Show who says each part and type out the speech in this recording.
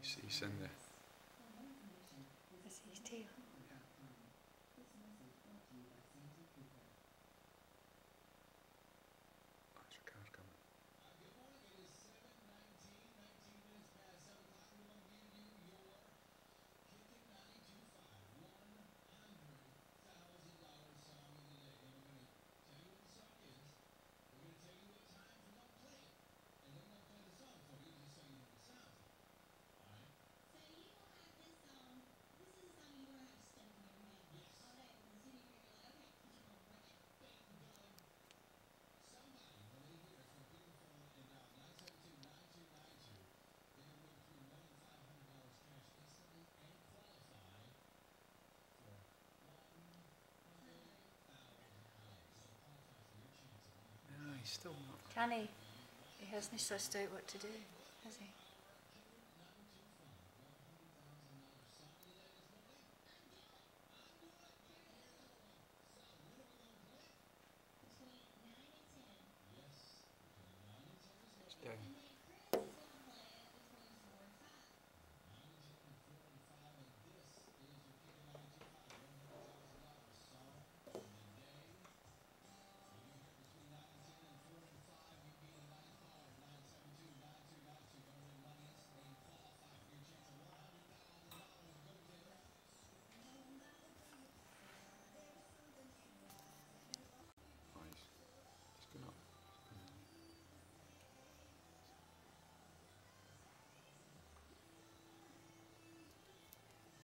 Speaker 1: see Cindy.
Speaker 2: This is his tail.
Speaker 1: That's your car's coming.
Speaker 3: Good morning. It is 7:19, 19 minutes past 7 o'clock. We want to give you your Kickin' 92.5 $100,000 song of the day. And we're going to tell you what the song is. We're going to tell you what time to go play it. And then we're going to play the song for you just so you know what it sounds like. All right?
Speaker 4: So you will have this song. This is a song you will have stuck in your head
Speaker 3: Yes.
Speaker 4: all day because as soon as you hear it, you're like, okay, I'm going to run it.
Speaker 3: Bang, done. Somebody, when they hear us, when pick up the phone and dial 972-9292, they can win between $1 and $500 cash instantly and qualify for $100,000. So qualify for your chance of $100,000.
Speaker 1: No, he's still not.
Speaker 2: Can he? He hasn't sussed out what to do, has he?